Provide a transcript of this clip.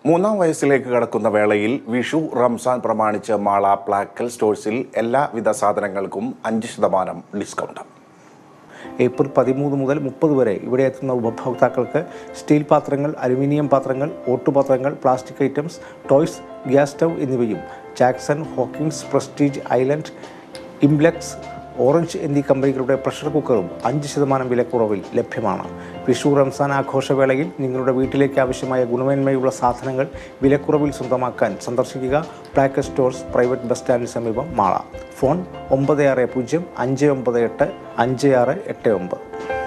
മൂന്നാം വയസ്സിലേക്ക് കടക്കുന്ന വേളയിൽ വിഷു റംസാൻ പ്രമാണിച്ച് മാള പ്ലാക്കൽ സ്റ്റോഴ്സിൽ എല്ലാവിധ സാധനങ്ങൾക്കും 5% ഡിസ്കൗണ്ട്. ഏപ്രിൽ 13 മുതൽ 30 വരെ ഇവിടെ എത്തുന്ന ഉപഭോക്താക്കൾക്ക് സ്റ്റീൽ പാത്രങ്ങൾ, അലുമിനിയം പാത്രങ്ങൾ, ഓട്ടുപാത്രങ്ങൾ, plastic items, toys, gas stove എന്നിവയും ജാക്സൺ, ഹോക്കിൻസ്, പ്രസ്റ്റീജ്, ഐലൻഡ്, ഇംബ്ലെക്സ്, ഓറഞ്ച് എന്നീ കമ്പനികളുടെ പ്രഷർ കുക്കറും 5% വിലക്കുറവിൽ ലഭ്യമാണ്. വിഷു റംസാൻ ആഘോഷവേളയിൽ നിങ്ങളുടെ വീട്ടിലേക്ക് ആവശ്യമായ ഗുണമേന്മയുള്ള സാധനങ്ങൾ വിലക്കുറവിൽ സ്വന്തമാക്കാൻ സന്ദർശിക്കുക പ്ലാക്കൽ സ്റ്റോഴ്സ്, പ്രൈവറ്റ് ബസ് സ്റ്റാൻഡിന് സമീപം, മാള. ഫോൺ 960 598 5689.